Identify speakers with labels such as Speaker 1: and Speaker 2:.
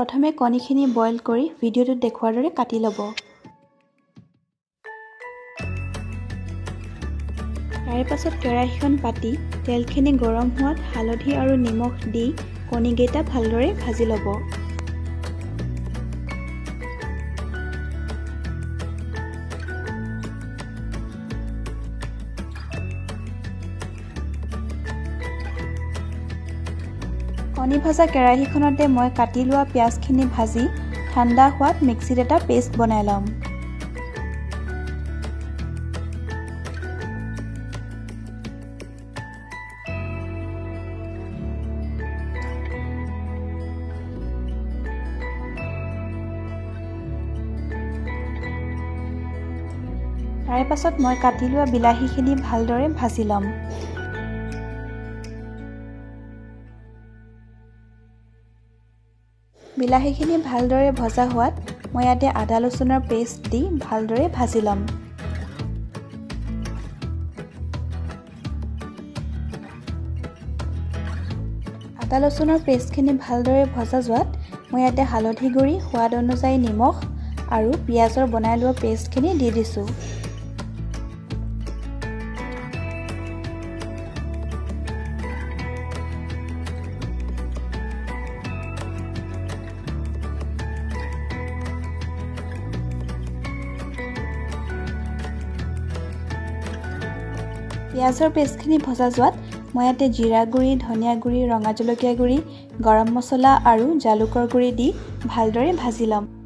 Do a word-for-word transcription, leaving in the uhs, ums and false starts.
Speaker 1: প্ৰথমে কণীখিনি বইল কৰি ভিডিঅ'টোত দেখুৱাৰ দৰে কাটি ল'ব। তাৰে পাছত কেৰাহীখন পাতি তেলখিনি গৰম হোৱাত হালধি আৰু নিমখ দি কণীকেইটা ভালদৰে ভাজি ল'ব। কণী ভজা কেৰাহীখনতে মই কাটি লোৱা পিঁয়াজখিনি ভাজি ঠাণ্ডা হোৱাত মিক্সিত এটা পেষ্ট বনাই ল'ম। তাৰে পাছত মই কাটি লোৱা বিলাহীখিনি ভালদৰে ভাজি ল'ম। বিলাহীখিনি ভালদৰে ভজা হোৱাত মই ইয়াতে আদা ৰচুনৰ পেষ্ট দি ভালদৰে ভাজি ল'ম। আদা ৰচুনৰ পেষ্টখিনি ভালদৰে ভজা যোৱাত মই ইয়াতে হালধি গুড়ি, সোৱাদ অনুযায়ী নিমখ আৰু পিঁয়াজৰ বনাই লোৱা পেষ্টখিনি দি দিছোঁ। পিঁয়াজৰ পেষ্টখিনি ভজা যোৱাত মই ইয়াতে জিৰা গুড়ি, ধনিয়া গুড়ি, ৰঙা জলকীয়া গুড়ি, গৰম মছলা আৰু জালুকৰ গুড়ি দি ভালদৰে ভাজি ল'ম।